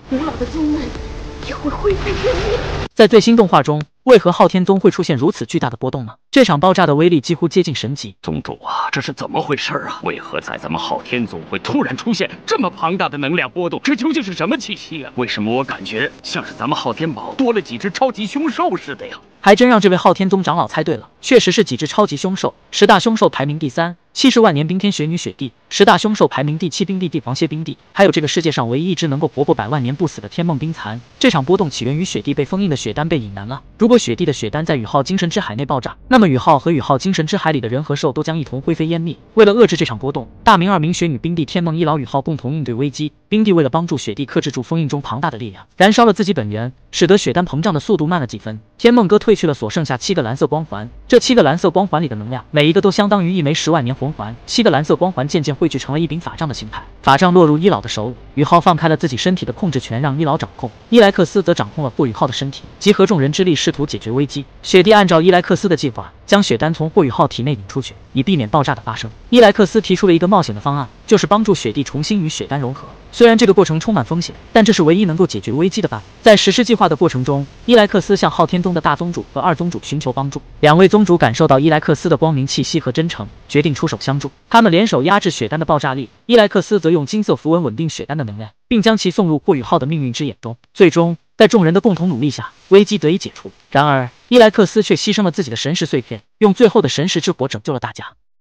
古老的宗门也会灰飞烟灭。 在最新动画中，为何昊天宗会出现如此巨大的波动呢？这场爆炸的威力几乎接近神级。 宗主啊，这是怎么回事啊？为何在咱们昊天宗会突然出现这么庞大的能量波动？这究竟是什么气息啊？为什么我感觉像是咱们昊天堡多了几只超级凶兽似的呀？ 还真让这位昊天宗长老猜对了，确实是几只超级凶兽。10大凶兽排名第3。70万年冰天雪女雪帝，10大凶兽排名第7，冰帝帝皇蝎冰帝，还有这个世界上唯一一只能够活过100万年不死的天梦冰蚕。这场波动起源于雪帝被封印的血丹被引燃了。如果雪帝的血丹在宇浩精神之海内爆炸，那么宇浩和宇浩精神之海里的人和兽都将一同灰飞烟灭。为了遏制这场波动，大明、二明、雪女、冰帝、天梦一老宇浩共同应对危机。冰帝为了帮助雪帝克制住封印中庞大的力量，燃烧了自己本源，使得血丹膨胀的速度慢了几分。天梦哥褪去了所剩下7个蓝色光环，这7个蓝色光环里的能量，每一个都相当于一枚10万年魂环。7个蓝色光环渐渐汇聚成了一柄法杖的形态，法杖落入伊老的手里。宇浩放开了自己身体的控制权，让伊老掌控。伊莱克斯则掌控了霍宇浩的身体，集合众人之力，试图解决危机。雪帝按照伊莱克斯的计划，将血丹从霍宇浩体内引出去，以避免爆炸的发生。伊莱克斯提出了一个冒险的方案，就是帮助雪帝重新与血丹融合。虽然这个过程充满风险，但这是唯一能够解决危机的办法。在实施计划的过程中，伊莱克斯向昊天宗的大宗主和二宗主寻求帮助。2位宗主感受到伊莱克斯的光明气息和真诚，决定出手相助。他们联手压制血丹的爆炸力，伊莱克斯则用金色符文稳定血丹的能量，并将其送入霍宇浩的命运之眼中。最终，在众人的共同努力下，危机得以解除。然而，伊莱克斯却牺牲了自己的神石碎片，用最后的神石之火拯救了大家。